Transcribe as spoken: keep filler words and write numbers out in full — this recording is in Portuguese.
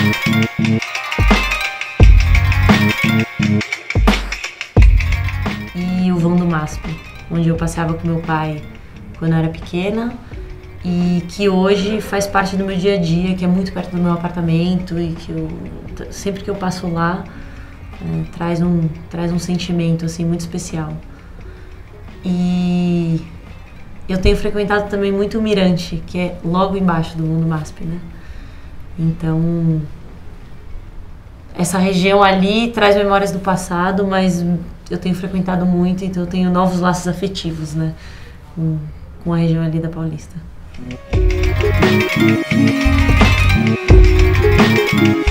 E o vão do M A S P, onde eu passeava com meu pai quando eu era pequena e que hoje faz parte do meu dia a dia, que é muito perto do meu apartamento e que eu, sempre que eu passo lá, é, traz, um, traz um sentimento assim, muito especial. E eu tenho frequentado também muito o Mirante, que é logo embaixo do vão do M A S P, né? Então, essa região ali traz memórias do passado, mas eu tenho frequentado muito, então eu tenho novos laços afetivos, né, com, com a região ali da Paulista.